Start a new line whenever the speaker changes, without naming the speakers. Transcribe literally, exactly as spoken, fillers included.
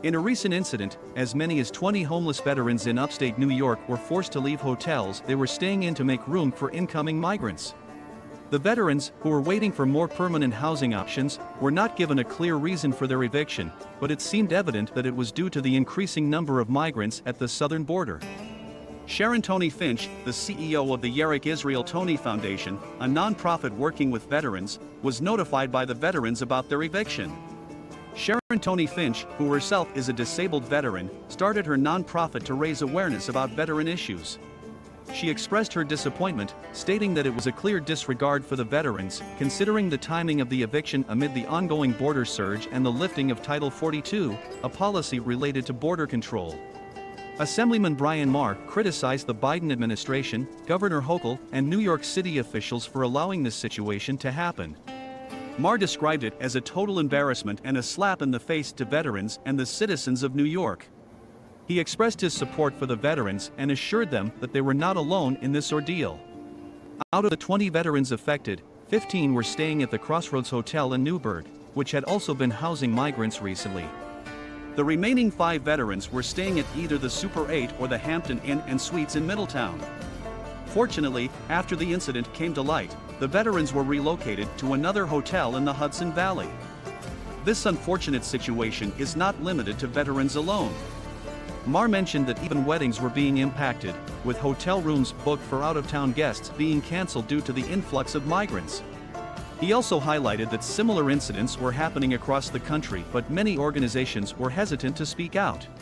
In a recent incident, as many as twenty homeless veterans in upstate New York were forced to leave hotels they were staying in to make room for incoming migrants. The veterans, who were waiting for more permanent housing options, were not given a clear reason for their eviction, but it seemed evident that it was due to the increasing number of migrants at the southern border. Sharon Tony Finch, the C E O of the Yerrick Israel Tony Foundation, a non-profit working with veterans, was notified by the veterans about their eviction. Sharon Tony Finch, who herself is a disabled veteran, started her non-profit to raise awareness about veteran issues. She expressed her disappointment, stating that it was a clear disregard for the veterans, considering the timing of the eviction amid the ongoing border surge and the lifting of Title forty-two, a policy related to border control. Assemblyman Brian Maher criticized the Biden administration, Governor Hochul, and New York City officials for allowing this situation to happen. Maher described it as a total embarrassment and a slap in the face to veterans and the citizens of New York. He expressed his support for the veterans and assured them that they were not alone in this ordeal. Out of the twenty veterans affected, fifteen were staying at the Crossroads Hotel in Newburgh, which had also been housing migrants recently. The remaining five veterans were staying at either the Super eight or the Hampton Inn and Suites in Middletown. Fortunately, after the incident came to light, the veterans were relocated to another hotel in the Hudson Valley. This unfortunate situation is not limited to veterans alone. Maher mentioned that even weddings were being impacted, with hotel rooms booked for out-of-town guests being cancelled due to the influx of migrants. He also highlighted that similar incidents were happening across the country, but many organizations were hesitant to speak out.